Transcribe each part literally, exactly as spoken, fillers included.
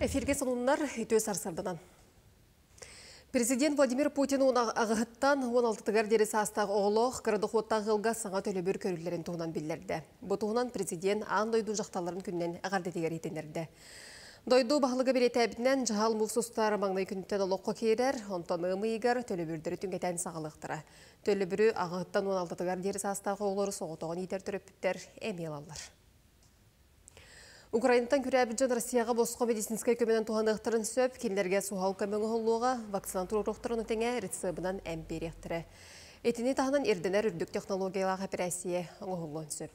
Эфирге сонуннар үтө сарсарданан. Президент Владимир Путин ағыттан он алтыгар дері састағы оғылық қырдықуаттағы ғылға саңа төлебір көрілерін туғынан білдерді. Бұл туғынан президент аң дойду жақталарын күннен ағарды дегер етендерді. Дойду бағылығы береті әбітінен жағал мұқсустар маңнай күнттен олыққа кейдер, онтан ұмы егер төлебірдері түнгетен сағылықтыра. Төлебірі ағыттан он алтыгар дері састағы оғылары соғытығын етер түріпіттер әмел алар. Украинтан күрәбіджен Россияға босқа медицинскай көменен туғандықтырын сөп, келдерге суғал көмеңі ғылуға вакцинатур ұрықтырын өтеңе рецебінен әмперектірі. Етіне тағынан ерденер үрдік технологиялағы операция ғылуын сөп.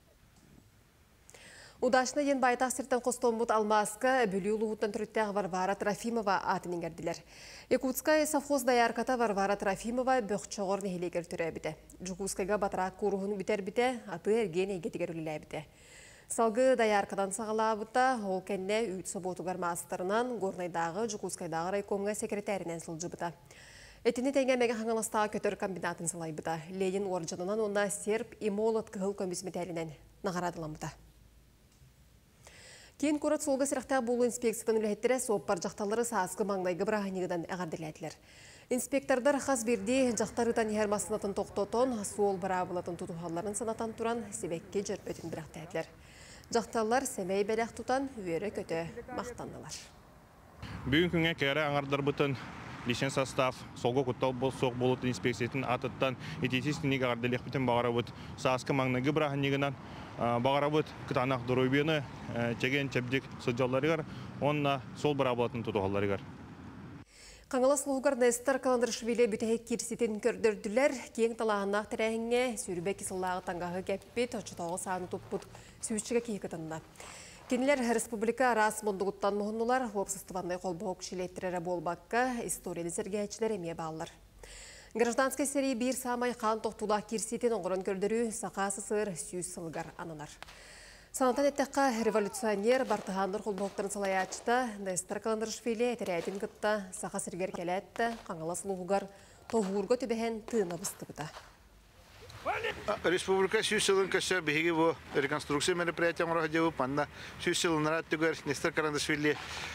Удашына ен байтақ сірттен қостомбут Алмаска бүлі ұлығыттан түріттәғі Варвара Трофимова атын еңгерділер. Якутскай совхоз даярката Варвара Трофимова бөқчоғыр нехелегер түрі әбіді. Жукускайға батырақ көруғын бітер біте, аты әрген егетігер үлілі әбіді. Салғы даяркадан сағалабыта, ол кәнне үйт соботугар мастырынан Горнайдағы, Жукускайдағы райкомға секретарінен сылжыбыта. Этini тәңгәмәге хаңаластағы көтір комбинатын салайбыта. Ленин оржанынан онда серп и молот кығыл көмісметәрінен нағарадыламыта. Кейін көрат солғы сіріқтағы болу инспекциядан үләйттірі сооппар жақталары саасқы маңдайғы бірағынегідан әғарділәділер. Инспектордар қаз берді жақтарыдан ермасынатын тоқтотон, суол барабылатын тұтуғаларын санатан тұран себекке жүрпетін бірақтәділер. Жақталар сәмей бәләқ тұтан үйері көті мақтандылар. Бүгін күнге кәрі аңардар бұтын лишен состав, солғы құттал бол соқ болуты инспекциятын атыттан ететесінеге ағарделек бітін бағара бұт саасқы маңнайғы бірағынегінен бағара бұт күтанақ дұройбені чеген чәбдік сұджаларығар, онына сол барабылатын тұтуғаларығар. Қаңылас луғығар Нестор Каландрышвили бүтәйік керсетін көрдірділер, кең талағынақ тірәңге сүрбек кесіллағы таңғағы кәппет, очытауғы сағыны тұппыт сүйітшіге кейкітінна. Кенілер республика рас мұндығыттан мұғынылар, опсыстывандай қолбоқ шелеттірері болбаққа историяны сәргәйчілер әме бағылар. Гражданский серии бір самай қан тоқтулақ керсетін оңғырын көрдірі сақасы сыр сүйіз сылғар анылар. Санатан әттіққа революционер бартығандар қолбоқтарын салаячыта, Нестор Каландрышвили әтірәйтін күтті сақа сіргер кәләтті, қаңылас луғығар тоғырға төбәхен тыына бұсты бұта. Республика сүйіз сылын көсі бігігі бұл реконструкция мероприятия мұраға деуіп, анда сүйіз сылын рәттігер Нестор Каландрышвили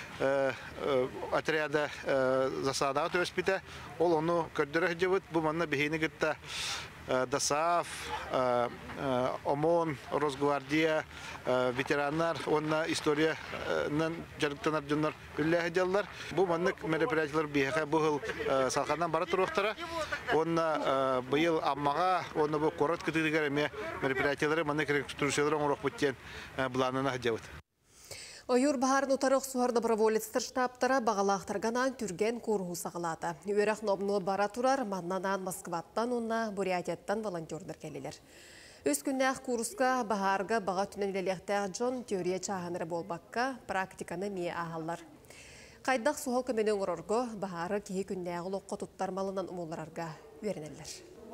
отряда засадаға төспіті, ол оны көрдірі деуіп, бұл манна бігіні күтті ДОСААФ, ОМОН, Росгвардия, ветерандар, онна историянын жарықтанар жонлар үлләхі жаллар. Бұл маннык мероприятиялар бейхе бұл салқандан бара тұрықтара. Онна бұйыл аммаға, онна бұл қорат күтігер әме мероприятиялары маннык реконструкциялары оңырақ бүттен бұланына жауыд. Ойыр бағарын ұтарық суар доброволецтер штабтара бағалақтарғанан түрген көрғу сағылады. Өрақ нобны бара тұрар, маннанан Москваттан, онна Бурятияттан волонтердер келелер. Өз күннәқ курсқа бағарға баға түнен елелектәқ жон теория чағаныры болбаққа практиканы ме ағалар. Қайдақ суғал көменің ұрырғы бағары кейі күннәғы лоққа тұттармалынан ұмоларарға верінелер.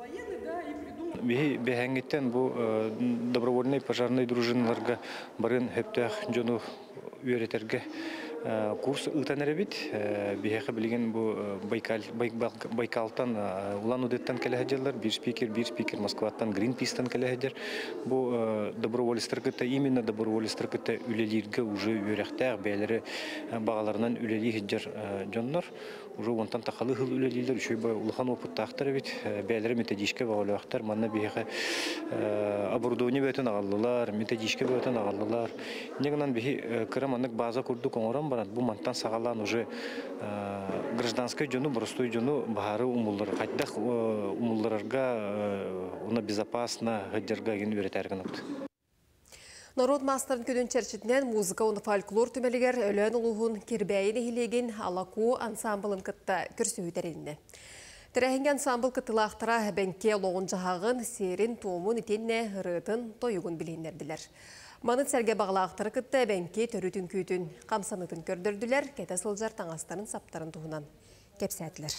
Бехәңгеттен бұл добровольный пожарный дружиналарға барын хөптәқ жону үйретерге курс ылтаныр бит. Бехәқі білген бұл Байкалтан, Улан-Удеттан кәләхәдерлер, бір спикер, бір спикер Москваттан, Гринпистан кәләхәдер. Бұл доброволистер күтті, именно доброволистер күтті үлелерге уже үйректәқ бәлері бағаларынан үлелі хеджер жонлар. Уже онтан тақалы хыл үлелелер, үшөй бай улахан опыттақтар бит, бәлері методичке бағалуақтар, манна бехәқі оборудование бөтін ағалылар, методичке бөтін ағалылар. Негінан бехи кыраманнык база күрдік оңырам барад, бұл мантан сағалан уже гражданской жону, простой жону бағары умуллар, қайдақ умулларарға оны безопасно ғыддерға ген өретәрген өпті. Народ мастарын көдін чәрчетінен музыка оны фольклор түмелігер өлен ұлығын кербәйін ehilеген алаку ансамблын кітті көрсі өтерінді. Тірәхінгі ансамбл кітілақтыра бәнке лоғын жағағын, серін, томын, етенне, ғырытын, тойығын білейіндерділер. Манын сәрге бағылақтыры кітті бәнке төрітін көйтін қамсанытын көрдірділер, кәті сылжар таңастарын саптарын туғынан кепсәтілер.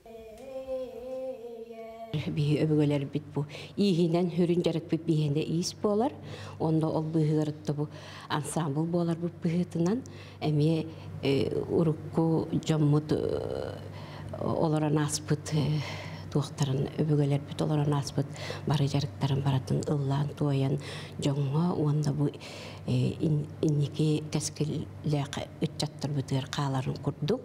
Бихи өбөгөлер бит бу. Ийинен хүрүн жарык бит бихенде ийис болар. Онда ол быһыгырытты бу ансамбл болар бу быһытынан. Эми урукку жоммут олоран аспыт туақтарын өбөгелер бүт оларан аспыт бары жарықтарын баратын ыллан туян жоңға онда бұл иннеке кәскілләқ үтчаттыр бұтығыр қаларын күрдік.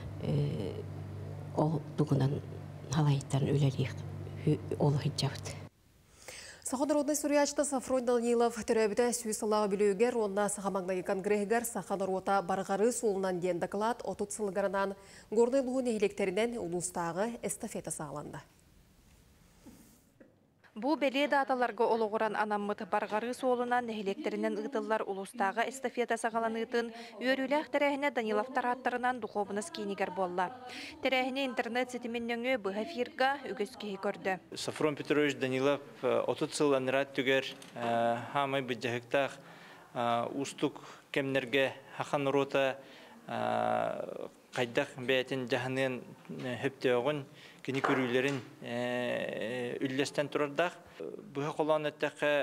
Ол тұғынан халайттарын өлелейік ол хиджабыт. Саха народный сурьячта Сафрон Данилов төрәбіті сүйсалағы білеугер, онна сахамаңнағы конгрегер Саха народа барғары солынан ден доклад отут сылғарынан горный луын электерінен улустағы эстафета сағаланды. Бу беле даталарга ологоран анаммыт баргары соолунан электеринен ыдыллар улустағы эстафета сағаланытын үйөрүләк тәрәхіне Даниловтар аттарынан духовныс кейнигер болла. Тәрәхіне интернет сетименнөңі бұға фирга үгіз кейі көрді. Сафрон Петрович Данилов отут сыл анырат түгер хамай бүджahıктақ устук кемнерге хақан рота қайдақ бәйтін жағынын хөптеуғын кені көрүлерин үллестен турардах быһа колон эттәкә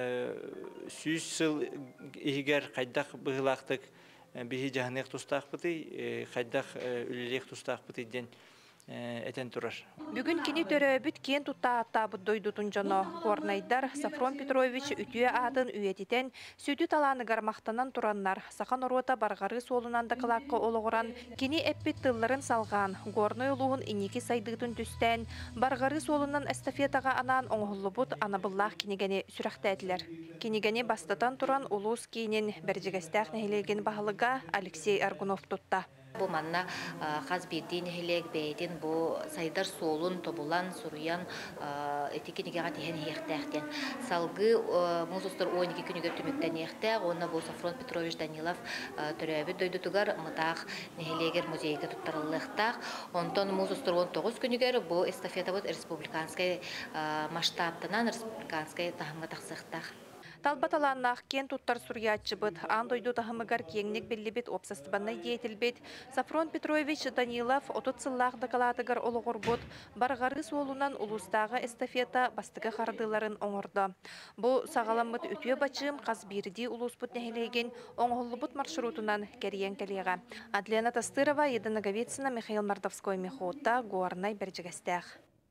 сүз сыл игер кайдак быһылактык биһи җаһаннык тустак быты кайдак үллек тустак быты ден этен турар. Бүгүн кини төрөбүт кен туттаатта буддойдутун жоно Горнайдар Сафрон Петрович үтүе атын үйетитен сүтү таланы гармактанан тураннар Сахан орота баргары солунан дакылакка ологоран кини эппит тылларын салган Горной улуун инники сайдыгытын түстен баргары солунан эстафетага анан оңоллубут анабыллах кинигени сүрактәтлер. Кинигени бастатан туран улус кийинин бержигестәк нехилеген баһалыга Алексей Аргунов тутта. Бу манна хаз бирдин хелек бейтин бу сайдар солун тобулан суруян этикинеге гатен хехтәхтен салгы музустор он iki күнүгө түмүктен хехтәг онна бу Сафрон Петрович Данилов төрөбү дөйдүтүгөр мытак нехелегер музейге туттарылыктак онтон музустор он тогуз күнүгөр бу эстафета бут республиканскай масштабтанан республиканскай тахымга таксыктак. Талбаталаннах кен туттар сурьячыбыт, андойду тахымыгар кеңнек беллибит обсастыбаннай деятельбит. Сафрон Петрович Данилов отут сыллах докалатыгар олугурбут, баргары суолунан улустағы эстафета бастыга хардыларын оңорда. Бу сағаламыт үтüе бачым қаз бирди улуспут нехилеген оңоллубут маршрутунан кериен келега. Адлена Тастырова, Едана Говицина, Михаил Мордовской, Мехотта, Гуарнай, Берджигастях.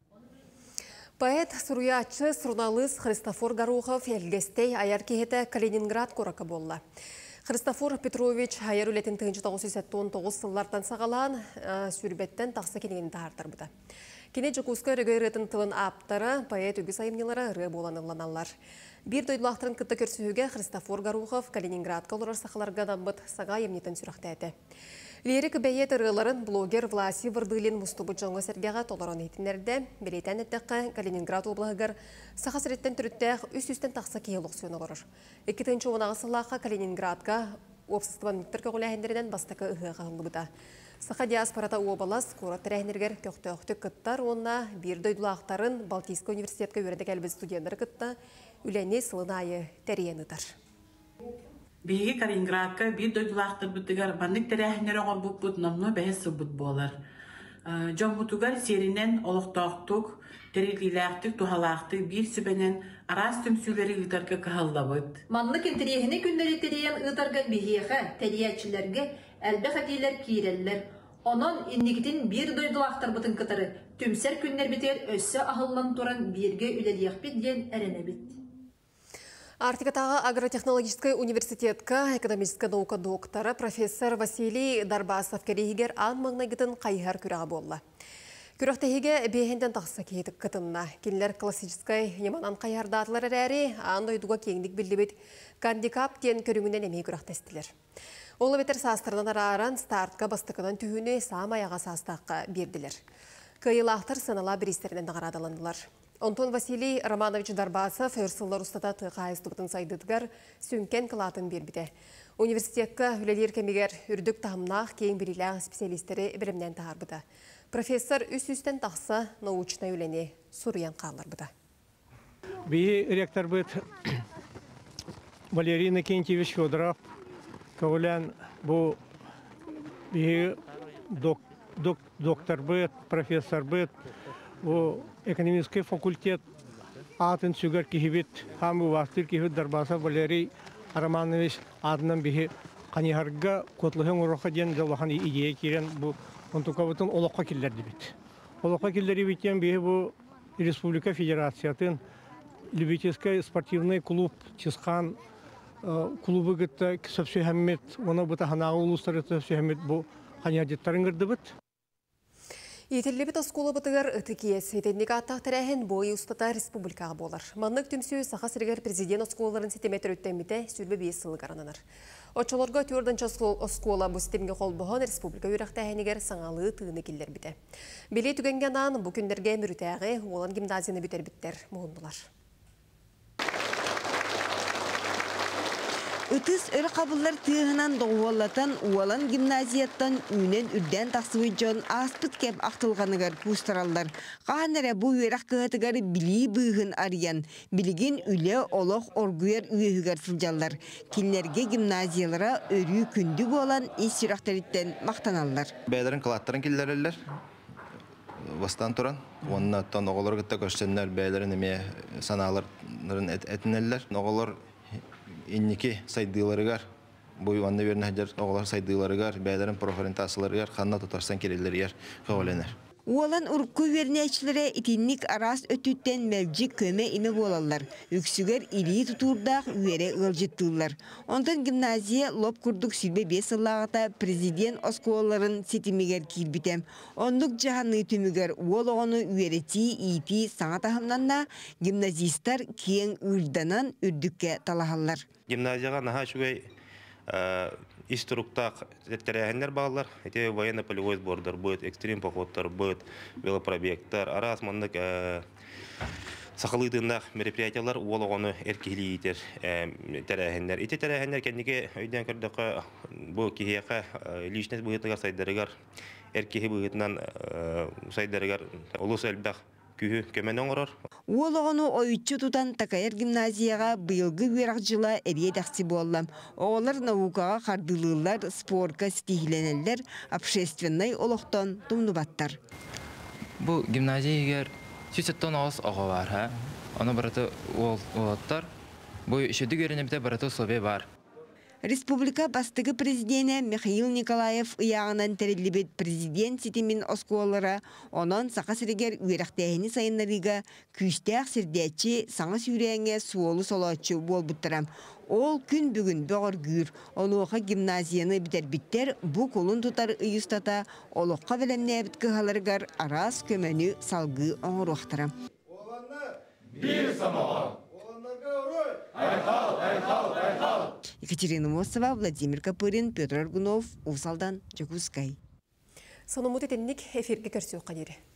Поэт, суруячы, сұрналыс Христофор Горохов елгестей аяр кехеті Калининград қорақа болла. Христофор Петрович аяр үлетін тыгынчы миң тогуз жүз он тогуз сыллардан сағалан сүрбеттен тақсы кенегені тағартар бұда. Кене жүкуска рөгейретін тылын аптары поэт үгі сайымнелары ры боланыланалар. Бір дойдылақтырын кітті көрсіуге Христофор Горохов Калининградқа олар сақаларға дамбыт саға емнетін сүрақта әді. Лирик бәйет ырыларын блогер Власи Вардылин мұстубы жоңғы сәргеға толаран етінерді. Белейтен әттіққа Калининград облығығыр сақасыреттен түріттәқ үс-үстен тақса кейлық сүйін олар. Екітінші онағы сылаққа Калининградқа опсыстыбан мүктіркі қолайындерден бастықы ұғы қағылы бұда. Сақа диаспората уобалас көрат тәрәйнергер көқті-өқті күттар, онна бір дойдулақтарын Балтийскі университетке өреді кәлбіз студенттері күтті үләне сылын айы тәрейенітар. Биги Калининградка бир дойдулактыр бутугар баннык терехнере горбуп бут намно бәһәс бут болар. Жон бутугар серинен олоктоктук, терилилактык, тухалактык бир сүбенен арас төмсүләре үтәргә каһаллабыт. Маннык интерехне күннәре тереген үтәргә бигеха, териячләргә әлбә хатиләр кирәлләр. Онон иннигитин бир дойдулактыр бутын кытыры. Төмсәр күннәр битер өссө ахыллан туран бирге үлелиях бит дигән әрәнә бит. Артикатағы агротехнологический университетка экономическая наука доктора профессор Василий Дарбасов керегер анмаңна гитин қайғар күріға болла. Күріқтегеге бейхенден тақса кейдік кытынна. Кенлер классической неманан қайғардатылар әрі андойдуға кеңдік білдебет кандикап кен көріңінен әмей күріқтестілер. Олы бетер састырынан араран стартқа бастықынан түйіні сам аяға састаққа берділер. Кайылақтыр сынала біристерінен нағарадаландылар. Антон Василий Романович Дарбасов өрсыллар ұстата тұйқа айыстыбытын сайдыдығар сөнкен қылатын бербіді. Университетка үлелер кемегер үрдік тағымнақ кейін бірілі специалистері бірімнен тағар бұда. Профессор үс-үстен тақса научна үлене сұруян қалар бұда. Бейі ректор бұд Валерий Накентьевич Федоров каулян бұл бейі доктор бұд, профессор бұд, О экономический факультет атын сүгер кихибит хамы вастыр кихибит Дарбасов Валерий Романович адынан бихи қанихарга котлыхын уроқа ден жалахан идея керен бұл онтуқабытын олаққа келдерді бит. Олоқа келдері битен бейі бұл Республика Федерациятын любительский спортивный клуб Чисқан клубы гітті сөпсі әммет, оны бұта ханағы ұлыстары сөпсі әммет бұл қанядеттарын кірді бұд. Етелі біт осколы бұтығар ұты киес. Етеннік аттақ тәрәхін бойы ұстата республикаға болар. Маннық түмсі сақа сіргер президент осколаларын сетеметр өттенбіте сүрбі бейс сылы қарананар. Отчаларға түрдінші оскола бұл сетемге қол бұған республика үйрақта әнегер саңалы тығыны келдер біті. Белей түгенгенан бұл күндерге мүрітәғі олан гимназияны бүтер біттер мұғын бұлар. Ütüs ör qabullar tığınan doğuallatan ualan gimnaziyattan ünen ürden taqsıvıcan aspıt kep aqtılğanıgar pustarallar. Qahanara bu üyerak kıhatıgar bili bığın arayan, biligin üle oloq orguyar üyehügar sıljallar. Kinlerge gimnaziyalara örü kündü bolan is süraxtaritten maqtanallar. Beylerin kılatların killerler. Bastan turan, ondan oğullar gıtta köştenler beylerin eme sanaların etinler. Oğullar İnniki saydılarıgar, bu yuvanlı verin hacer oğlar saydılarıgar, beylerin proferentasılarıgar, xanna tutarsan kerelerigar, xavolener. Ualan urku verneçlere itinlik aras ötütten melci köme ime bolallar. Üksüger iri tuturdaq üyere ılcıttırlar. Ondan gimnaziya lop kurduk silbe beş yıllağıta prezident oskolaların setimiger kilbitem. Onduk jahanlı tümüger ualoğunu üyereti iti sana tahamlanna gimnazistar kiyen ırdanan ürdükke talahallar. Gimnaziyaga naha şugay İstrukta tereyhenler bağlar, ete военно полевой сбордар будет, экстрим походтар будет, велопробегтар, арас мандык сақылыдığında мероприятиялар уологону эркилиитер терейhenler. Ете терейhenler кендиге өйден көрдөкө бу кихияка личность быгытыгар сайдарыгар, эркихи быгытынан сайдарыгар улус элбах kühü kömenen orar. Uoloğunu oyutçu tutan Takayar gimnaziyaga bıyılgı verak jıla eriye daqsi bollam. Oğlar naukaga kardılırlar, sporka stihleneller, общественный oloqtan tumnubattar. Bu gimnaziyaga süsetton ağız ağa var ha. Onu baratı oğlattar. Bu işödü görünümde baratı sobe var. Республика бастығы президенті Михаил Николаев ұяғынан тәрелібет президент сетімін осколара, онын сақа сірегер үйерақтайыны сайынларыға күстәқ сірдетші саңа сүйреңе суолы солатшы бол бұттырам. Ол күн бүгін бөғір гүр, онуға гимназияны бітер-біттер бұ қолын тұтар ұйыстата, олыққа білемне әбіткі қаларығар арас көмені салғы оңыр уақтырам. Bir самоған! Екатерина Мосова, Владимир Копырин, Петр Аргунов, Усалдан, Чекускай. Сонымут етенник эфирге көрсеу қадері.